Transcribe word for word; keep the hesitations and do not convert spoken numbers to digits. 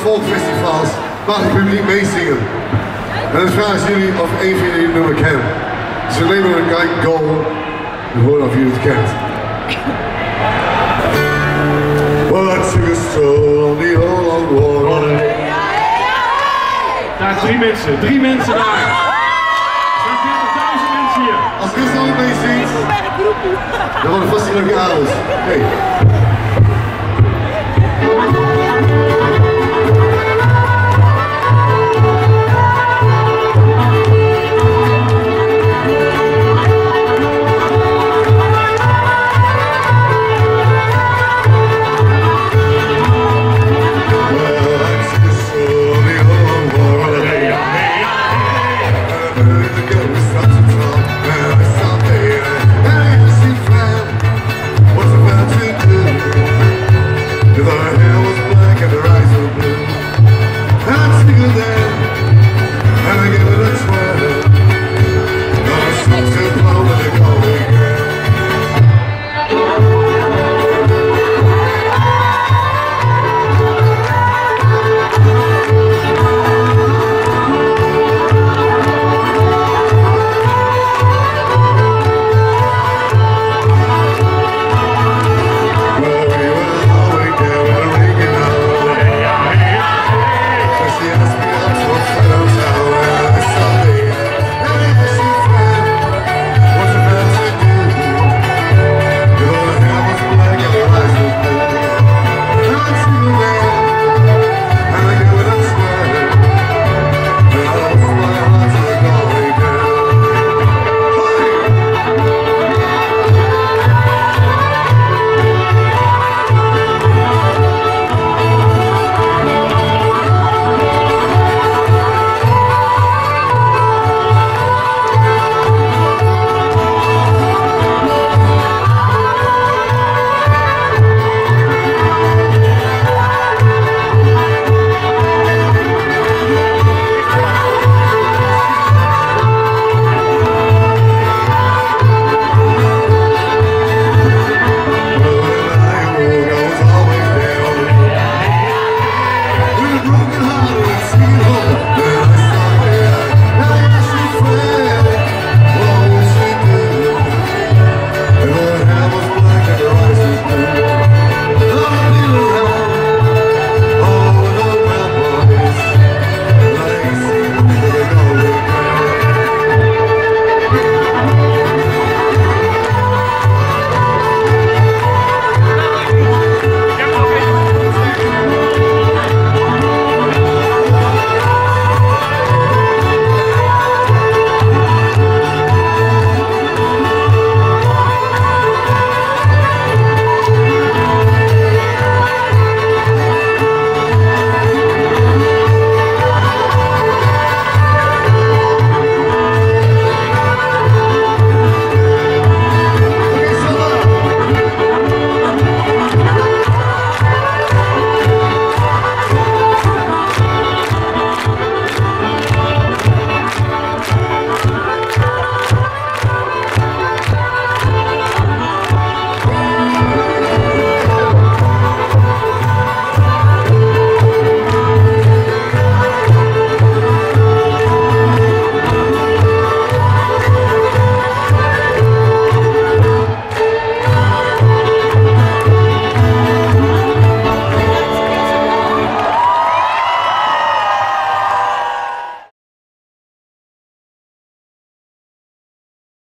folkfestivals mag het publiek meezingen. En dan vragen ze jullie of een van jullie het nummer kent. Dus alleen maar een kijk, go. En hoor of jullie het kent. Well, I took a stroll on the Holland Water. Daar, drie mensen, drie mensen daar. Er zijn veertigduizend mensen hier. Als Christel ook meezingt, dan wordt het vast een leuke avond. Hey.